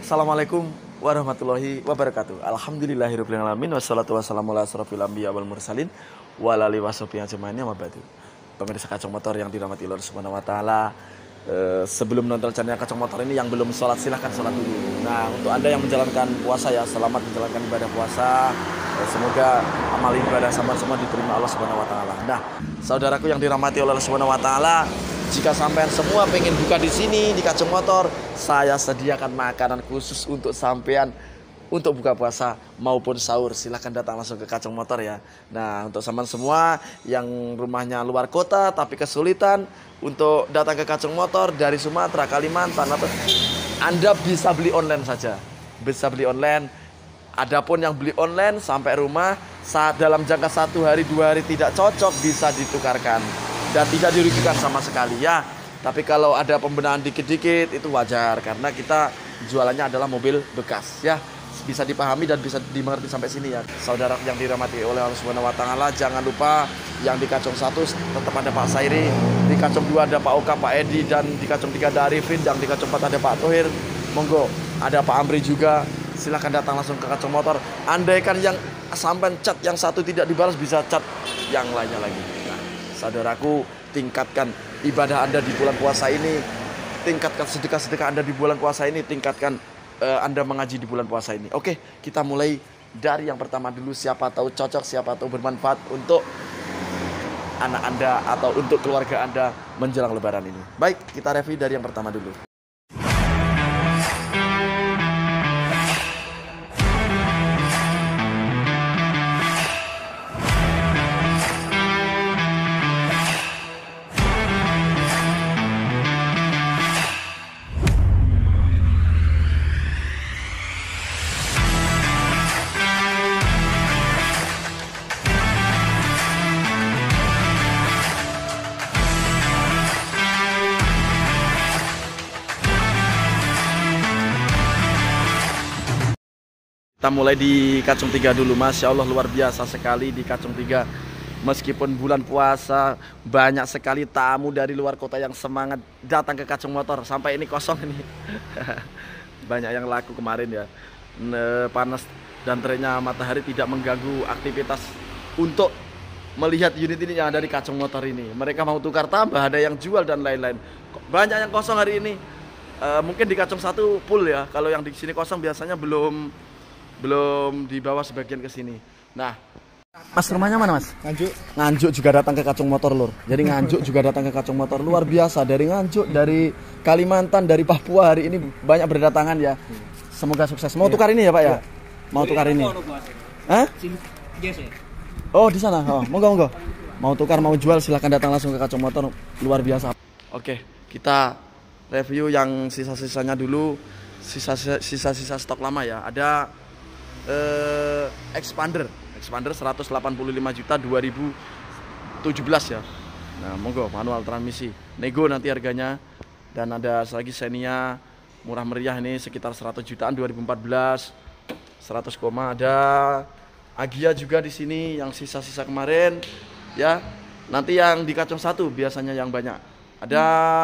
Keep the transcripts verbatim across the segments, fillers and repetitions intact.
Assalamualaikum warahmatullahi wabarakatuh. Alhamdulillahirabbil alamin wassalatu wassalamu ala asrofil anbiya wal mursalin wa ala alihi washabihi ajmain amma ba'du. Pemirsa Kacang Motor yang dirahmati Allah Subhanahu wa taala, eh, sebelum nonton channel Kacang Motor ini yang belum sholat silahkan sholat dulu. Nah, untuk Anda yang menjalankan puasa ya, selamat menjalankan ibadah puasa. Eh, semoga amal ibadah sama semua diterima Allah Subhanahu wa taala. Nah, saudaraku yang dirahmati Allah Subhanahu wa taala, jika sampean semua pengen buka di sini di Kacang Motor, saya sediakan makanan khusus untuk sampean untuk buka puasa maupun sahur. Silahkan datang langsung ke Kacang Motor ya. Nah, untuk sampean semua yang rumahnya luar kota tapi kesulitan untuk datang ke Kacang Motor dari Sumatera, Kalimantan, atau Anda bisa beli online saja. Bisa beli online. Adapun yang beli online sampai rumah saat dalam jangka satu hari dua hari tidak cocok bisa ditukarkan dan tidak dirugikan sama sekali ya. Tapi kalau ada pembenahan dikit-dikit itu wajar karena kita jualannya adalah mobil bekas ya. Bisa dipahami dan bisa dimengerti sampai sini ya. Saudara yang dirahmati oleh Allah Subhanahu wa taala, jangan lupa yang di Kacang satu tetap ada Pak Sairi, di Kacang dua ada Pak Oka, Pak Edi, dan di Kacang tiga ada Arifin, dan di Kacang empat ada Pak Tohir. Monggo, ada Pak Amri juga. Silahkan datang langsung ke Kacang Motor. Andaikan yang sampai chat yang satu tidak dibalas, bisa chat yang lainnya lagi. Nah, saudaraku, tingkatkan ibadah Anda di bulan puasa ini, tingkatkan sedekah-sedekah Anda di bulan puasa ini, tingkatkan uh, Anda mengaji di bulan puasa ini. Oke, kita mulai dari yang pertama dulu. Siapa tahu cocok, siapa tahu bermanfaat untuk anak Anda atau untuk keluarga Anda menjelang lebaran ini. Baik, kita review dari yang pertama dulu. Kita mulai di Kacang tiga dulu. Masya Allah, luar biasa sekali di Kacang tiga. Meskipun bulan puasa, banyak sekali tamu dari luar kota yang semangat datang ke Kacang Motor. Sampai ini kosong ini. Banyak yang laku kemarin ya. Panas dan teriknya matahari tidak mengganggu aktivitas untuk melihat unit ini yang ada di Kacang Motor ini. Mereka mau tukar tambah, ada yang jual dan lain-lain. Banyak yang kosong hari ini. E, mungkin di Kacang satu full ya. Kalau yang di sini kosong biasanya belum belum dibawa sebagian ke sini. Nah, Mas, rumahnya mana, Mas? Nganjuk. Nganjuk juga datang ke Kacang Motor, Lur. Jadi Nganjuk juga datang ke Kacang Motor. Luar biasa, dari Nganjuk, dari Kalimantan, dari Papua hari ini banyak berdatangan ya. Semoga sukses. Mau tukar ini ya, Pak ya? Mau tukar ini. Hah? Oh, di sana. Oh, monggo monggo. Mau tukar, mau jual, silahkan datang langsung ke Kacang Motor. Luar biasa. Oke, kita review yang sisa-sisanya dulu. Sisa-sisa stok lama ya. Ada Uh, expander expander seratus delapan puluh lima juta dua ribu tujuh belas ya. Nah, monggo, manual transmisi, nego nanti harganya. Dan ada lagi Xenia murah meriah ini sekitar seratus jutaan dua ribu empat belas, seratus koma. Ada Agia juga di sini yang sisa-sisa kemarin ya. Nanti yang di Kacang satu biasanya yang banyak. Ada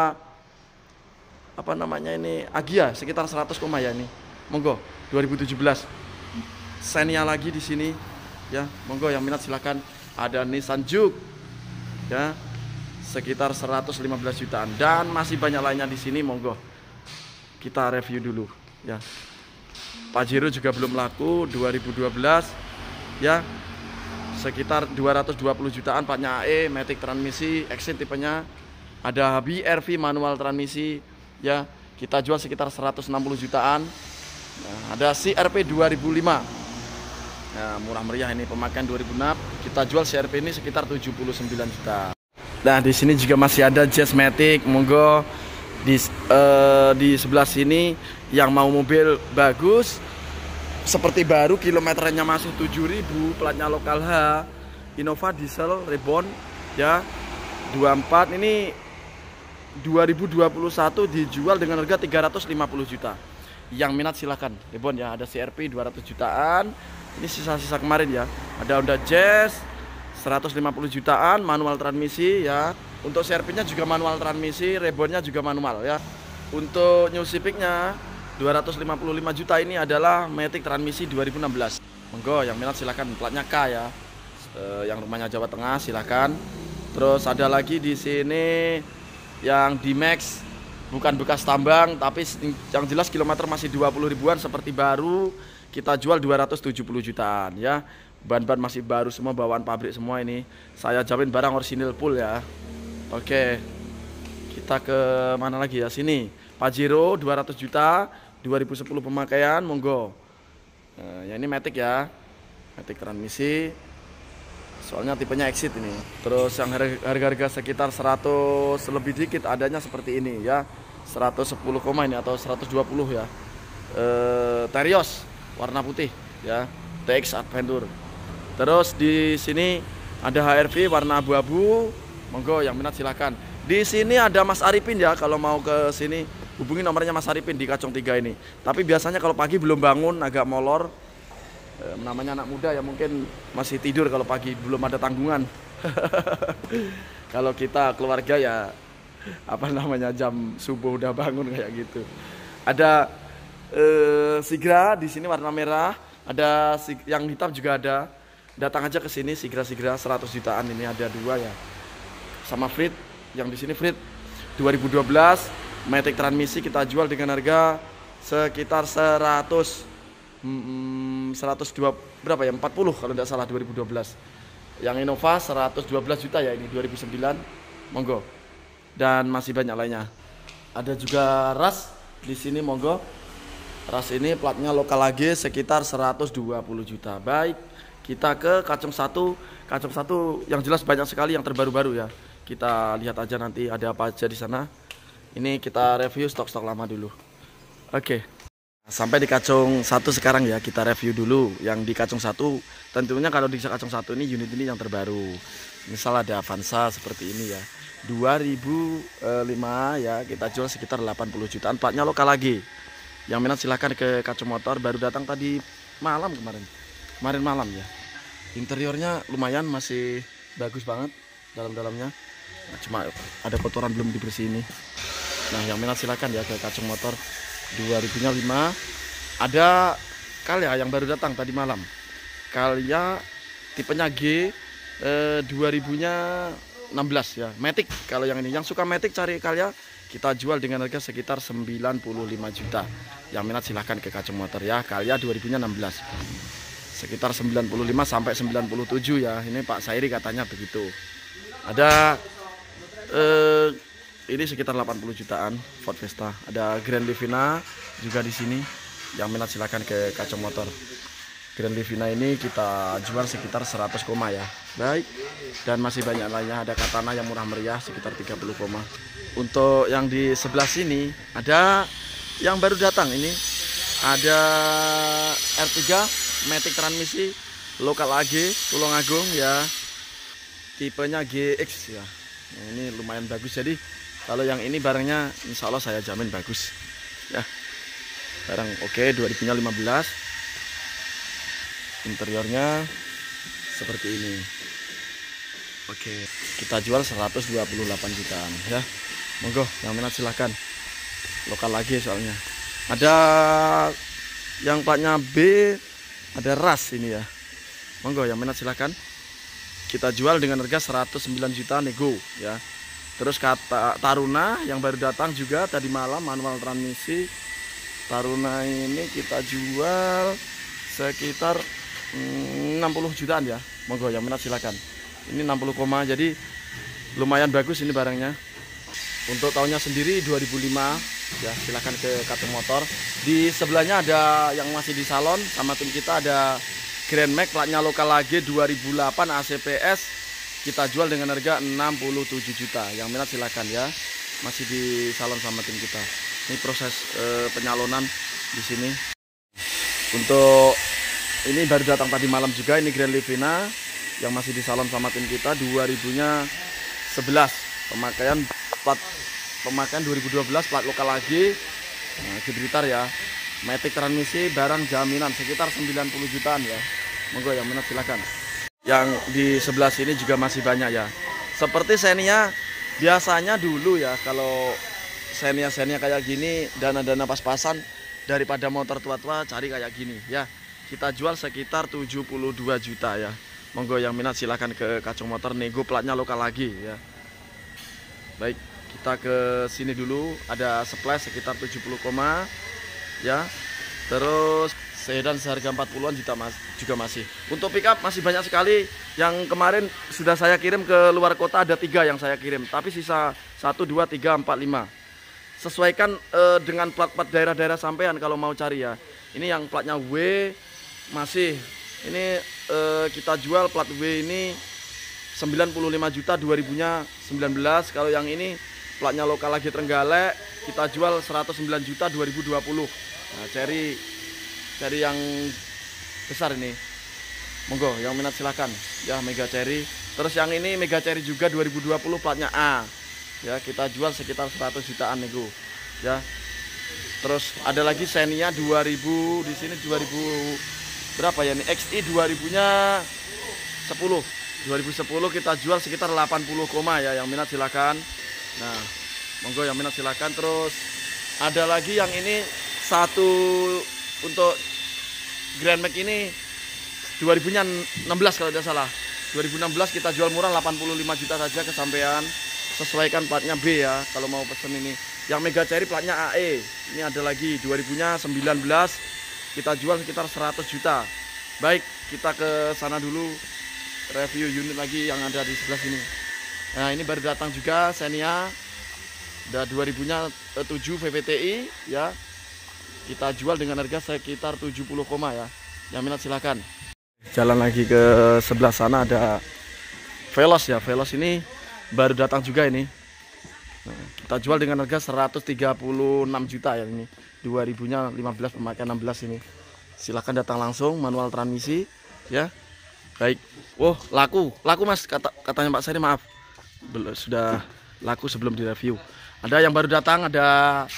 apa namanya ini, Agia sekitar seratus koma ya ini. Monggo, dua ribu tujuh belas. Xenia lagi di sini ya, monggo yang minat silakan. Ada Nissan Juke ya, sekitar seratus lima belas jutaan, dan masih banyak lainnya di sini. Monggo kita review dulu ya. Pajero juga belum laku dua ribu dua belas ya, sekitar dua ratus dua puluh jutaan. Paknya A E, Matic transmisi, Exit tipenya. Ada B R V manual transmisi ya, kita jual sekitar seratus enam puluh jutaan. Nah, ada C R P dua ribu lima. Nah, murah meriah ini, pemakaian dua ribu enam. Kita jual C R P ini sekitar tujuh puluh sembilan juta. Nah, di sini juga masih ada Jazz Matic. Monggo di uh, di sebelah sini yang mau mobil bagus seperti baru, kilometernya masih tujuh ribu, platnya lokal H, Innova diesel Reborn ya, dua puluh empat. Ini dua ribu dua puluh satu dijual dengan harga tiga ratus lima puluh juta. Yang minat silahkan, Reborn ya. Ada C R P dua ratus jutaan. Ini sisa-sisa kemarin ya. Ada Honda Jazz seratus lima puluh jutaan, manual transmisi ya. Untuk C R P-nya juga manual transmisi, Reborn-nya juga manual ya. Untuk New Civic-nya dua ratus lima puluh lima juta ini adalah Matic transmisi dua ribu enam belas. Monggo yang minat silahkan, platnya K ya. E, yang rumahnya Jawa Tengah silahkan. Terus ada lagi di sini yang D-Max, bukan bekas tambang tapi yang jelas kilometer masih dua puluh ribuan seperti baru. Kita jual dua ratus tujuh puluh jutaan ya. Ban-ban masih baru semua, bawaan pabrik semua ini. Saya jamin barang orisinil full ya. Oke. Kita ke mana lagi ya? Sini. Pajero dua ratus juta, dua ribu sepuluh pemakaian, monggo. Nah, ya ini Matic ya. Matic transmisi. Soalnya tipenya exit ini. Terus yang harga-harga sekitar seratus lebih dikit adanya seperti ini ya. seratus sepuluh koma ini atau seratus dua puluh ya. Eh, Terios warna putih ya. T X Adventure. Terus di sini ada H R V warna abu-abu. Monggo yang minat silakan. Di sini ada Mas Arifin ya, kalau mau ke sini hubungi nomornya Mas Arifin di Kacung tiga ini. Tapi biasanya kalau pagi belum bangun, agak molor. E, namanya anak muda ya, mungkin masih tidur kalau pagi, belum ada tanggungan. Kalau kita keluarga ya apa namanya jam subuh udah bangun kayak gitu. Ada e, Sigra di sini warna merah, ada yang hitam juga ada. Datang aja ke sini Sigra-Sigra seratus jutaan ini ada dua ya. Sama Frit yang di sini Frit dua ribu dua belas Matic transmisi kita jual dengan harga sekitar seratus hmm, seratus dua berapa ya empat puluh kalau tidak salah dua ribu dua belas. Yang Innova seratus dua belas juta ya ini dua ribu sembilan. Monggo. Dan masih banyak lainnya. Ada juga Ras di sini monggo. Ras ini platnya lokal lagi sekitar seratus dua puluh juta. Baik, kita ke Kacung satu. Kacung satu yang jelas banyak sekali yang terbaru-baru ya. Kita lihat aja nanti ada apa aja di sana. Ini kita review stok-stok lama dulu. Oke. Sampai di Kacung satu sekarang ya, kita review dulu yang di Kacung satu. Tentunya kalau di Kacung satu ini unit ini yang terbaru. Misal ada Avanza seperti ini ya. dua ribu lima ya, kita jual sekitar delapan puluh jutaan. Platnya lokal lagi. Yang minat silahkan ke Kacung Motor, baru datang tadi malam kemarin. Kemarin malam ya. Interiornya lumayan, masih bagus banget dalam-dalamnya. Nah, cuma ada kotoran belum dibersihin ini. Nah, yang minat silakan ya ke Kacung Motor. dua ribu lima ada Calya yang baru datang tadi malam. Calya tipenya G eh, dua ribu enam belas ya. Matic kalau yang ini. Yang suka Matic cari Calya, kita jual dengan harga sekitar sembilan puluh lima juta. Yang minat silahkan ke Kacung Motor ya. Calya dua ribu enam belas. Sekitar sembilan puluh lima sampai sembilan puluh tujuh ya. Ini Pak Sairi katanya begitu. Ada eh, ini sekitar delapan puluh jutaan Ford Fiesta. Ada Grand Livina juga di sini. Yang minat silakan ke Kacung Motor. Grand Livina ini kita jual sekitar seratus koma ya. Baik. Dan masih banyak lainnya. Ada Katana yang murah meriah sekitar tiga puluh koma. Untuk yang di sebelah sini ada yang baru datang ini. Ada R tiga Matic transmisi lokal A G Tulungagung ya. Tipenya G X ya. Nah, ini lumayan bagus, jadi kalau yang ini barangnya insya Allah saya jamin bagus ya. Barang oke okay, dua ribu lima belas. Interiornya seperti ini. Oke, okay. Kita jual seratus dua puluh delapan jutaan ya. Monggo yang minat silahkan. Lokal lagi soalnya. Ada yang platnya B, ada Ras ini ya. Monggo yang minat silahkan. Kita jual dengan harga seratus sembilan juta nego ya. Terus kata Taruna yang baru datang juga tadi malam manual transmisi. Taruna ini kita jual sekitar hmm, enam puluh jutaan ya. Monggo yang minat silakan. Ini enam puluh koma, jadi lumayan bagus ini barangnya. Untuk tahunnya sendiri dua ribu lima ya, silakan ke Kacung Motor. Di sebelahnya ada yang masih di salon sama tim kita, ada Grand Max platnya lokal lagi dua ribu delapan A C P S. Kita jual dengan harga enam puluh tujuh juta. Yang minat silakan ya. Masih di salon sama tim kita. Ini proses e, penyalonan di sini. Untuk ini baru datang tadi malam juga, ini Grand Livina yang masih di salon sama tim kita dua ribu sebelas. Pemakaian plat pemakaian dua ribu dua belas plat lokal lagi. Nah, di Blitar ya. Matic transmisi barang jaminan sekitar sembilan puluh jutaan ya. Monggo yang minat silakan. Yang di sebelah sini juga masih banyak ya. Seperti Xenia biasanya dulu ya, kalau Xenia-Xenia kayak gini dana-dana pas-pasan daripada motor tua-tua cari kayak gini ya. Kita jual sekitar tujuh puluh dua juta ya. Monggo yang minat silahkan ke Kacung Motor, nego platnya lokal lagi ya. Baik, kita ke sini dulu, ada splash sekitar tujuh puluh koma ya. Terus sedan seharga empat puluhan juta mas, juga masih. Untuk pickup masih banyak sekali. Yang kemarin sudah saya kirim ke luar kota ada tiga yang saya kirim, tapi sisa satu, dua, tiga, empat, lima. Sesuaikan eh, dengan plat-plat daerah-daerah sampean kalau mau cari ya. Ini yang platnya W masih. Ini eh, kita jual plat W ini sembilan puluh lima juta, dua ribunya sembilan belas. Kalau yang ini platnya lokal lagi Trenggalek, kita jual seratus sembilan juta, dua ribu dua puluh. Nah, cherry Cherry yang besar ini, monggo yang minat silahkan ya, Mega Cherry. Terus yang ini Mega Cherry juga dua ribu dua puluh platnya A ya, kita jual sekitar seratus jutaan nego ya. Terus ada lagi Xenia dua ribu, di sini dua ribu berapa ya, ini X I dua ribunya sepuluh, dua ribu sepuluh kita jual sekitar delapan puluh koma ya, yang minat silahkan. Nah monggo yang minat silahkan. Terus ada lagi yang ini satu untuk Grand Max ini dua ribunya enam belas kalau tidak salah, dua ribu enam belas kita jual murah delapan puluh lima juta saja kesampean. Sesuaikan platnya B ya kalau mau pesen ini. Yang Mega Cherry platnya A E, ini ada lagi dua ribunya sembilan belas, kita jual sekitar seratus juta. Baik, kita ke sana dulu, review unit lagi yang ada di sebelah sini. Nah ini baru datang juga Xenia, ada dua ribunya tujuh V V T I ya, kita jual dengan harga sekitar tujuh puluh koma ya. Yang minat silahkan. Jalan lagi ke sebelah sana ada Veloz ya. Veloz ini baru datang juga ini. Nah, kita jual dengan harga seratus tiga puluh enam juta ya ini. dua ribunya lima belas, pemakaian enam belas ini. Silahkan datang langsung, manual transmisi ya. Baik. Oh, laku. Laku Mas, kata katanya Pak Seri, maaf. Belum, sudah laku sebelum direview. Ada yang baru datang, ada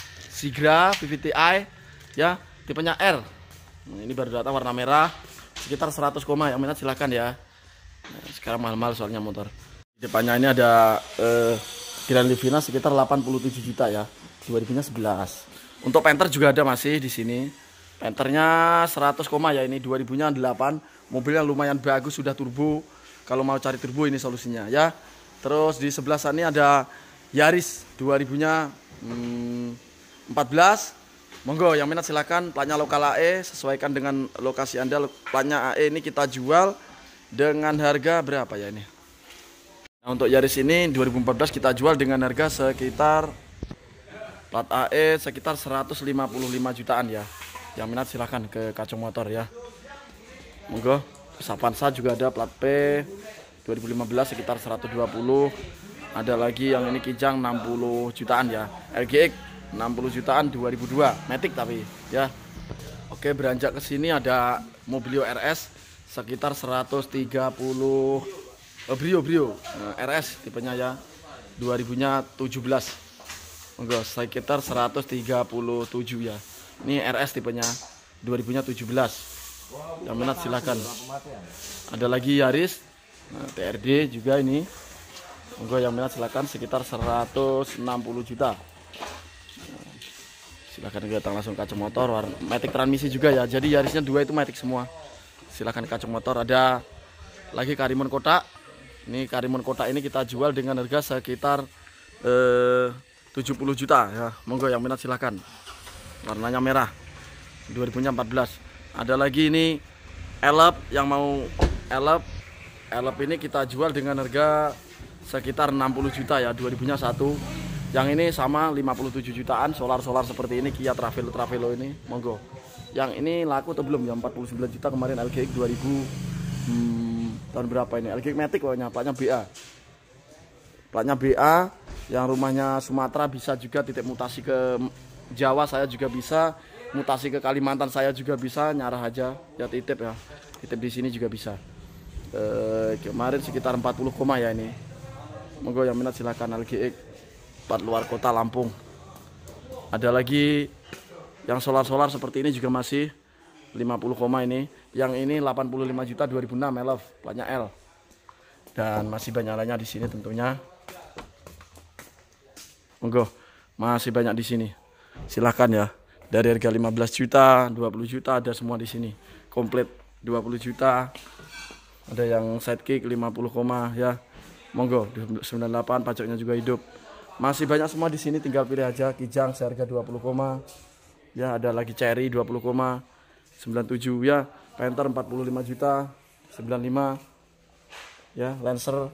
Sigra V V T I ya, tipenya R. Nah, ini baru datang warna merah, sekitar seratus koma, yang minat silahkan ya. Nah, sekarang mahal-mahal soalnya motor. Di depannya ini ada eh, Grand Livina sekitar delapan puluh tujuh juta ya, dua ribunya sebelas. Untuk Panther juga ada masih di sini. Panthernya seratus koma ya, ini dua ribunya delapan. Mobilnya lumayan bagus, sudah turbo. Kalau mau cari turbo ini solusinya ya. Terus di sebelah sana ada Yaris dua ribunya empat belas. Monggo yang minat silakan, platnya lokal A E, sesuaikan dengan lokasi Anda. Platnya A E ini kita jual dengan harga berapa ya ini? Nah, untuk Yaris ini dua ribu empat belas kita jual dengan harga sekitar plat A E sekitar seratus lima puluh lima jutaan ya. Yang minat silahkan ke Kacung Motor ya. Monggo. Avanza juga ada plat P dua ribu lima belas sekitar seratus dua puluh. Ada lagi yang ini Kijang enam puluh jutaan ya. L G X enam puluh jutaan dua ribu dua, Matic tapi ya. Oke, beranjak ke sini ada Mobilio R S sekitar seratus tiga puluh, oh, Brio Brio nah, R S tipenya ya, dua ribunya tujuh belas. Monggo sekitar seratus tiga puluh tujuh ya. Ini R S tipenya dua ribunya tujuh belas. Yang minat silakan. Ada lagi Yaris nah, T R D juga ini. Monggo yang minat silakan, sekitar seratus enam puluh juta. Silahkan datang langsung Kacung Motor, warna Matic transmisi juga ya. Jadi Yarisnya dua itu Matic semua. Silahkan Kacung Motor. Ada lagi Karimun Kotak. Ini Karimun Kotak ini kita jual dengan harga sekitar eh, tujuh puluh juta ya. Monggo yang minat silahkan. Warnanya merah, dua ribunya empat belas. Ada lagi ini Elep, yang mau Elep. Elep ini kita jual dengan harga sekitar enam puluh juta ya, dua ribunya satu. Yang ini sama lima puluh tujuh jutaan, solar-solar seperti ini, Kia Travelo Travelo ini, monggo. Yang ini laku atau belum ya, empat puluh sembilan juta kemarin L G X dua ribu hmm, tahun berapa ini? L G X Matic pokoknya, platnya B A. Platnya B A, yang rumahnya Sumatera bisa juga titip mutasi ke Jawa, saya juga bisa. Mutasi ke Kalimantan saya juga bisa, nyarah aja ya, titip ya. Titip di sini juga bisa. E, kemarin sekitar empat puluh koma ya ini. Monggo yang minat silahkan, L G X plat luar kota Lampung. Ada lagi yang solar-solar seperti ini juga masih lima puluh koma ini. Yang ini delapan puluh lima juta dua ribu enam, Elf, platnya L. Dan masih banyak lainnya di sini tentunya. Monggo, masih banyak di sini. Silahkan ya. Dari harga lima belas juta, dua puluh juta ada semua di sini. Komplit dua puluh juta. Ada yang sidekick lima puluh koma ya. Monggo sembilan puluh delapan, pajaknya juga hidup. Masih banyak semua di sini, tinggal pilih aja. Kijang seharga dua puluh koma. Ya, ada lagi Cherry dua puluh koma sembilan puluh tujuh ya. Panther empat puluh lima juta sembilan puluh lima. Ya, Lancer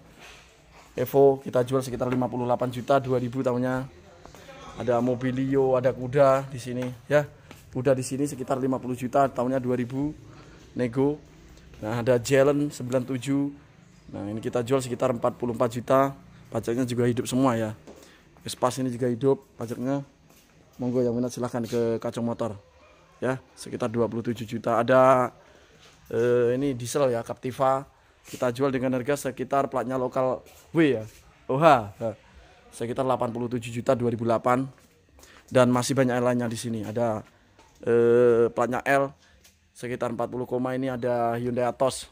Evo kita jual sekitar lima puluh delapan juta dua ribu tahunnya. Ada Mobilio, ada kuda di sini ya. Kuda di sini sekitar lima puluh juta tahunnya dua ribu nego. Nah, ada Jelen sembilan puluh tujuh. Nah, ini kita jual sekitar empat puluh empat juta. Pajaknya juga hidup semua ya. Vespas ini juga hidup pajaknya. Monggo yang minat silahkan ke Kacang Motor. Ya, sekitar dua puluh tujuh juta. Ada eh, ini diesel ya, Captiva. Kita jual dengan harga sekitar platnya lokal W ya. O H. Nah, sekitar delapan puluh tujuh juta dua ribu delapan. Dan masih banyak lainnya di sini. Ada eh, platnya L sekitar empat puluh koma. Ini ada Hyundai Atos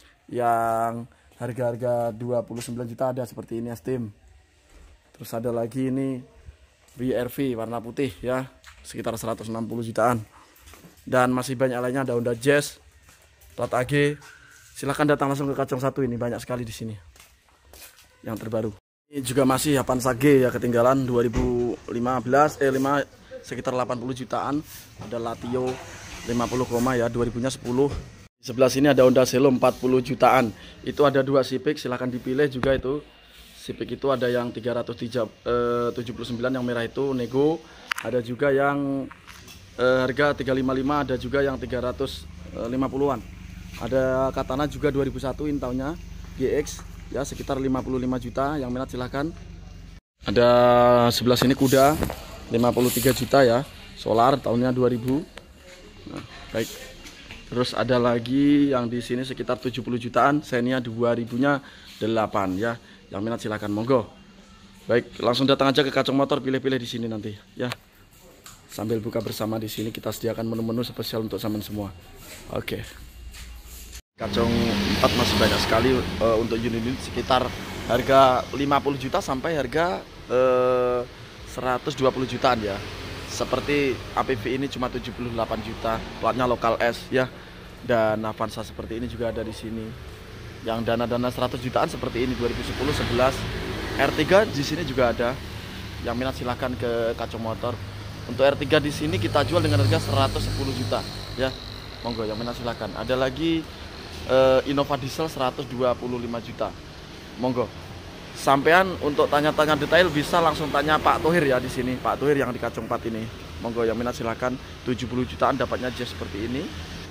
yang harga-harga dua puluh sembilan juta ada seperti ini Esteem. Terus ada lagi ini V R V warna putih ya, sekitar seratus enam puluh jutaan. Dan masih banyak lainnya, ada Honda Jazz plat A G. Silahkan datang langsung ke Kacang Satu, ini banyak sekali di sini yang terbaru. Ini juga masih Avanza G ya, ketinggalan dua ribu lima belas eh lima sekitar delapan puluh jutaan. Ada Latio lima puluh koma ya, dua ribunya sepuluh. Di sebelah sini ada Honda Selo empat puluh jutaan. Itu ada dua Civic, silahkan dipilih juga itu. Civic itu ada yang tiga ratus tujuh puluh sembilan yang merah itu nego. Ada juga yang eh, harga tiga ratus lima puluh lima, ada juga yang tiga ratus lima puluhan. Ada Katana juga dua ribu satu in tahunnya G X ya, sekitar lima puluh lima juta, yang minat silahkan. Ada sebelah sini kuda lima puluh tiga juta ya, solar tahunnya dua ribu. Nah, baik. Terus ada lagi yang di sini sekitar tujuh puluh jutaan, Xenia dua ribunya delapan ya. Yang minat silahkan, monggo. Baik, langsung datang aja ke Kacang Motor, pilih-pilih di sini nanti ya. Sambil buka bersama di sini kita sediakan menu-menu spesial untuk saman semua. Oke. Kacang empat masih banyak sekali uh, untuk unit-unit sekitar harga lima puluh juta sampai harga uh, seratus dua puluh jutaan ya. Seperti A P V ini cuma tujuh puluh delapan juta, platnya lokal S ya. Dan Avanza seperti ini juga ada di sini. Yang dana-dana seratus jutaan seperti ini dua ribu sepuluh sebelas. R tiga di sini juga ada. Yang minat silahkan ke Kacang Motor. Untuk R tiga di sini kita jual dengan harga seratus sepuluh juta ya. Monggo yang minat silahkan. Ada lagi uh, Innova Diesel seratus dua puluh lima juta. Monggo. Sampean untuk tanya-tanya detail bisa langsung tanya Pak Thohir ya di sini. Pak Thohir yang di Kacang empat ini. Monggo yang minat silahkan. tujuh puluh jutaan dapatnya Jazz seperti ini.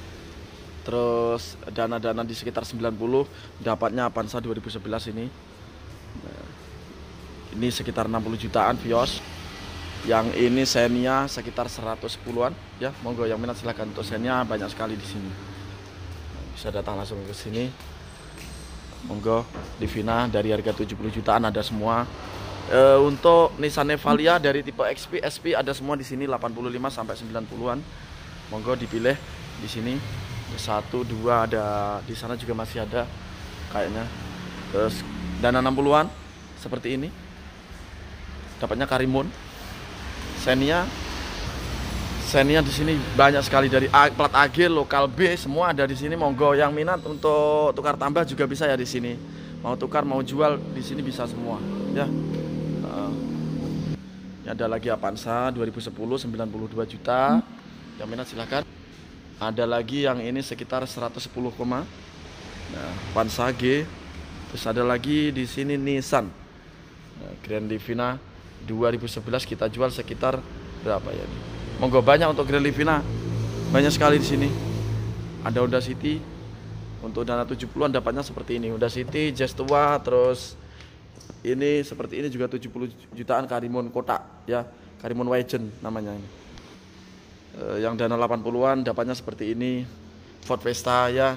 Terus dana-dana di sekitar sembilan puluh dapatnya Avanza dua ribu sebelas ini. Nah, ini sekitar enam puluh jutaan Vios. Yang ini Xenia sekitar seratus sepuluhan ya. Monggo yang minat silahkan. Untuk Xenia banyak sekali di sini. Bisa datang langsung ke sini. Monggo. Livina dari harga tujuh puluh jutaan ada semua. E, untuk Nissan Navia dari tipe X P, S P ada semua di sini delapan puluh lima sampai sembilan puluhan. Monggo dipilih di sini. Satu, dua ada di sana juga masih ada kayaknya. Terus dana enam puluhan seperti ini. Dapatnya Karimun. Xenia. Xenia di sini banyak sekali dari A, plat A G, lokal B semua ada di sini. Monggo yang minat untuk tukar tambah juga bisa ya di sini. Mau tukar mau jual di sini bisa semua ya. Uh, ini ada lagi Avanza dua ribu sepuluh sembilan puluh dua juta. Yang minat silahkan. Ada lagi yang ini sekitar seratus sepuluh koma. Nah, Avanza G. Terus ada lagi di sini Nissan. Nah, Grand Livina dua ribu sebelas kita jual sekitar berapa ya nih? Monggo banyak untuk Grand Livina. Banyak sekali di sini. Ada Honda City. Untuk dana tujuh puluhan dapatnya seperti ini. Honda City, Jazz tua, terus ini seperti ini juga tujuh puluh jutaan Karimun kotak ya. Karimun Wagen namanya ini. Uh, yang dana delapan puluhan dapatnya seperti ini. Ford Vesta ya.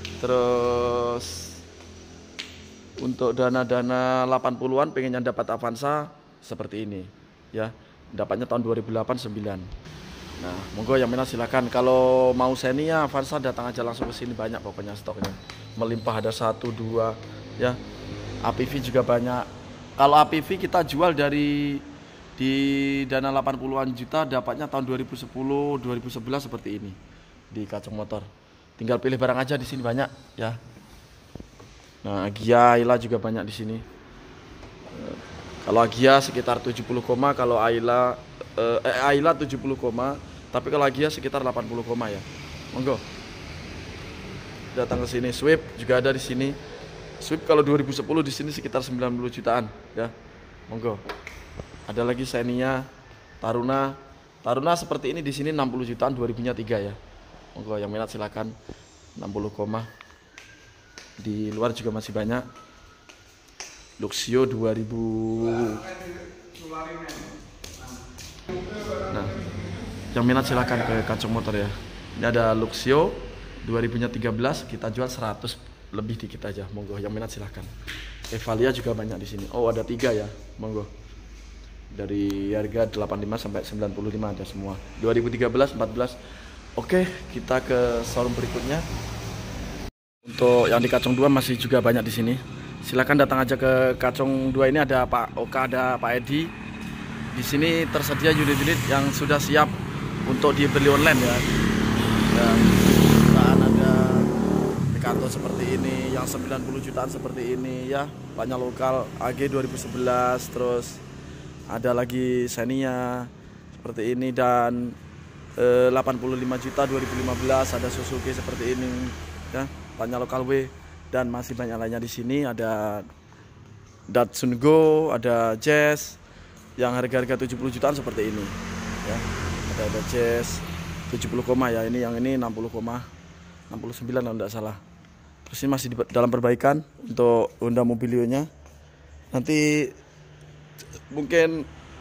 Terus untuk dana-dana delapan puluhan pengennya dapat Avanza seperti ini ya. Dapatnya tahun dua ribu delapan sembilan. Nah, monggo yang minat silakan. Kalau mau Xenia Avanza datang aja langsung ke sini, banyak pokoknya stoknya. Melimpah, ada satu dua ya. A P V juga banyak. Kalau A P V kita jual dari Di dana delapan puluhan juta dapatnya tahun dua ribu sepuluh, dua ribu sebelas seperti ini di kacang motor. Tinggal pilih barang aja, di sini banyak ya. Nah, Agia, Ayla juga banyak di sini. Kalau Agia sekitar tujuh puluh koma, kalau Ayla eh, Ayla tujuh puluh koma, tapi kalau Agia sekitar delapan puluh koma ya. Monggo. Datang ke sini. Swift juga ada di sini. Swift kalau dua ribu sepuluh di sini sekitar sembilan puluh jutaan ya. Monggo. Ada lagi Xenia, Taruna. Taruna seperti ini di sini enam puluh jutaan, dua ribunya tiga ya. Monggo yang minat silakan. enam puluh koma. Di luar juga masih banyak. Luxio dua ribu. Nah, yang minat silakan ke kacang motor ya. Ini ada Luxio dua ribunya tiga belas, kita jual seratus lebih dikit aja. Monggo yang minat silakan. Evalia juga banyak di sini. Oh, ada tiga ya. Monggo. Dari harga delapan puluh lima sampai sembilan puluh lima ada semua. dua ribu tiga belas, empat belas. Oke, kita ke showroom berikutnya. Untuk yang di Kacong dua masih juga banyak di sini. Silakan datang aja ke Kacong dua. Ini ada Pak Oka, ada Pak Edi. Di sini tersedia unit-unit yang sudah siap untuk dibeli online ya. Dan jutaan ada Picanto seperti ini, yang sembilan puluh jutaan seperti ini ya. Banyak lokal A G dua ribu sebelas, terus ada lagi Xenia seperti ini, dan eh, delapan puluh lima juta dua ribu lima belas ada Suzuki seperti ini ya, banyak lokal W, dan masih banyak lainnya di sini. Ada Datsun Go, ada Jazz yang harga-harga tujuh puluh jutaan seperti ini ya. Ada ada Jazz tujuh puluh koma ya, ini yang ini enam puluh koma, enam puluh sembilan kalau tidak salah. Terus ini masih di, dalam perbaikan untuk Honda Mobilio-nya. Nanti mungkin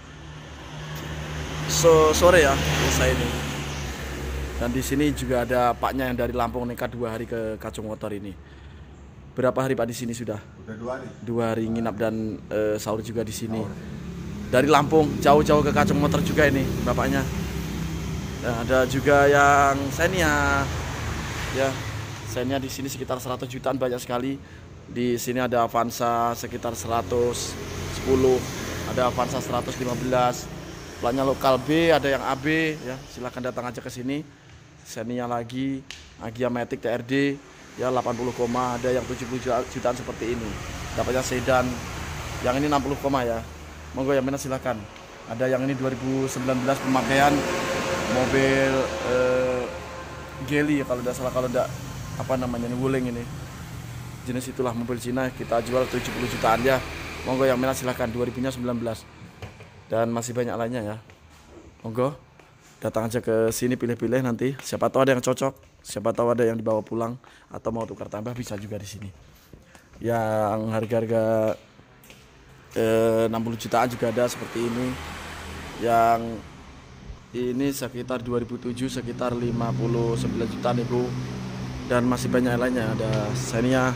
so, sore ya selesai ini. Dan di sini juga ada paknya yang dari Lampung nekat dua hari ke Kacung Motor ini. Berapa hari Pak di sini sudah? Udah dua hari. Dua hari nginap dan e, sahur juga di sini. Dari Lampung jauh-jauh ke Kacung Motor juga ini bapaknya. Dan ada juga yang Xenia ya. Xenia di sini sekitar seratus jutaan, banyak sekali. Di sini ada Avanza sekitar seratus sepuluh, ada Avanza seratus lima belas. Platnya lokal B, ada yang A B ya. Silahkan datang aja ke sini. Xenia lagi, Agia Matic T R D ya delapan puluh koma, ada yang tujuh puluh jutaan seperti ini. Dapatnya sedan. Yang ini enam puluh koma ya. Monggo yang minat silahkan. Ada yang ini dua ribu sembilan belas pemakaian mobil eh, Geli kalau tidak salah, kalau tidak apa namanya ini, Wuling ini. Jenis itulah mobil Cina, kita jual tujuh puluh jutaan ya. Monggo yang minat silahkan, dua ribunya sembilan belas. Dan masih banyak lainnya ya. Monggo datang aja ke sini, pilih-pilih nanti. Siapa tahu ada yang cocok, siapa tahu ada yang dibawa pulang atau mau tukar tambah, bisa juga di sini. Yang harga-harga eh, enam puluh jutaan juga ada seperti ini. Yang ini sekitar dua ribu tujuh sekitar lima puluh sembilan jutaan Ibu. Dan masih banyak lainnya, ada Xenia,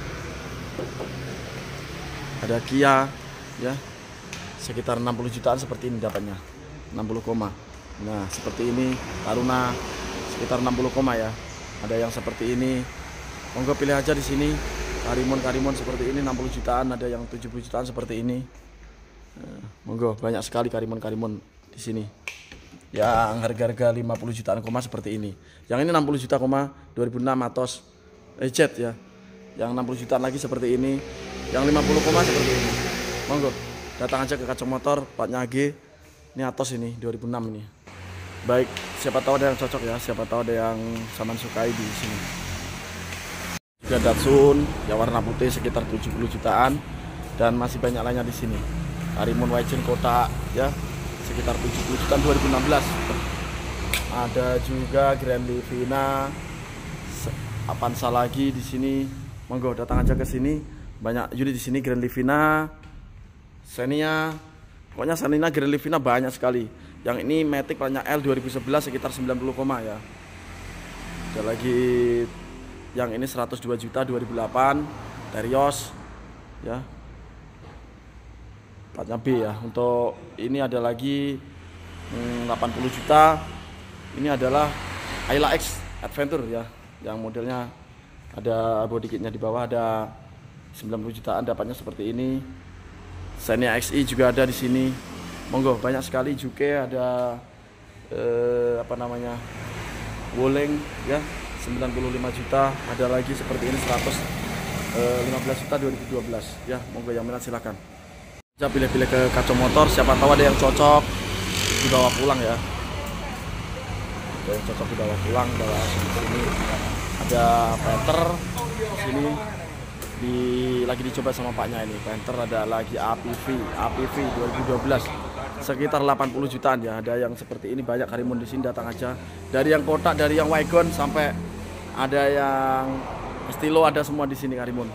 ada Kia ya, sekitar enam puluh jutaan seperti ini dapatnya, enam puluh koma. Nah seperti ini Taruna sekitar enam puluh koma ya. Ada yang seperti ini, monggo pilih aja di sini. Karimun Karimun seperti ini enam puluh jutaan, ada yang tujuh puluh jutaan seperti ini. Nah, monggo banyak sekali Karimun Karimun di sini. Yang harga-harga lima puluh jutaan koma seperti ini. Yang ini enam puluh juta koma, dua ribu enam Atos eh, Jet ya. Yang enam puluh jutaan lagi seperti ini. Yang lima puluh koma seperti ini. Monggo datang aja ke Kacong Motor, Paknya G. Ini Atos ini dua ribu enam ini. Baik, siapa tahu ada yang cocok ya, siapa tahu ada yang Saman sukai di sini. Juga Datsun yang warna putih sekitar tujuh puluh jutaan, dan masih banyak lainnya di sini. Karimun Waijin kotak ya, sekitar tujuh puluh jutaan dua ribu enam belas. Ada juga Grand Livina, Avanza lagi di sini. Monggo datang aja ke sini. Banyak unit di sini, Grand Livina, Xenia. Pokoknya Xenia Grand Livina banyak sekali. Yang ini Matic platnya L dua ribu sebelas sekitar sembilan puluh koma ya. Ada lagi yang ini seratus dua juta dua ribu delapan, Terios ya. Platnya B ya. Untuk ini ada lagi hmm, delapan puluh juta. Ini adalah Ayla X Adventure ya, yang modelnya ada body kitnya di bawah, ada sembilan puluh jutaan dapatnya seperti ini. Xenia X I juga ada di sini. Monggo, banyak sekali Juke, ada eh, apa namanya, Woleng ya, sembilan puluh lima juta, ada lagi seperti ini seratus lima belas juta dua ribu dua belas ya. Monggo yang minat silakan. Bisa pilih-pilih ke kacau motor, siapa tahu ada yang cocok dibawa pulang ya. Ada yang cocok dibawa pulang, bawa sini. Ada Panther di sini. Di lagi dicoba sama paknya ini. Panther, ada lagi A P V, A P V dua ribu dua belas sekitar delapan puluh jutaan ya. Ada yang seperti ini, banyak Karimun di sini, datang aja. Dari yang kotak, dari yang wagon sampai ada yang stilo, ada semua di sini Karimun.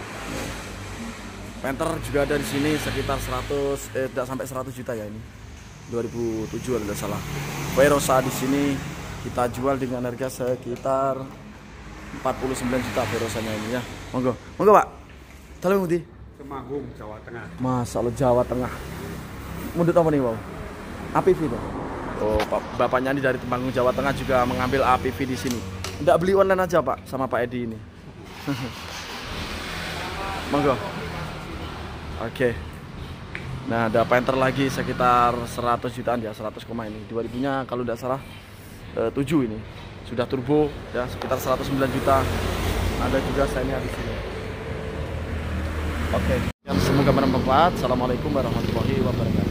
Panther juga ada di sini sekitar seratus eh tidak sampai seratus juta ya ini. dua ribu tujuh kalau tidak salah. Verosa di sini kita jual dengan harga sekitar empat puluh sembilan juta Verosanya ini ya. Monggo. Monggo, Pak. Tolong Budi. Temanggung, Jawa Tengah. Masa lo Jawa Tengah. Mundut apa nih, Wow? A P V tuh. Oh, Pak, bapaknya ini dari Temanggung, Jawa Tengah juga mengambil A P V di sini. Enggak beli online aja, Pak, sama Pak Edi ini. Monggo. Oke. Nah, ada Panther lagi sekitar seratus jutaan ya, seratus koma ini. dua ribu-nya kalau tidak salah eh, tujuh ini. Sudah turbo ya, sekitar seratus sembilan juta. Ada juga Xenia di sini. Oke. Yang semoga bermanfaat. Assalamualaikum warahmatullahi wabarakatuh.